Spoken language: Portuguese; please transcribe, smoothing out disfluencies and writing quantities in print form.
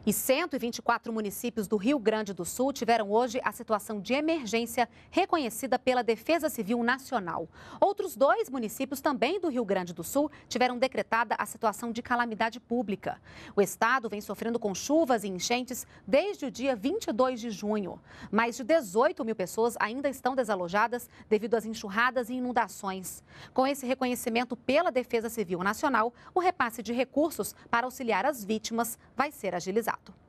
E 124 municípios do Rio Grande do Sul tiveram hoje a situação de emergência reconhecida pela Defesa Civil Nacional. Outros 2 municípios também do Rio Grande do Sul tiveram decretada a situação de calamidade pública. O estado vem sofrendo com chuvas e enchentes desde o dia 22 de junho. Mais de 18 mil pessoas ainda estão desalojadas devido às enxurradas e inundações. Com esse reconhecimento pela Defesa Civil Nacional, o repasse de recursos para auxiliar as vítimas vai ser agilizado.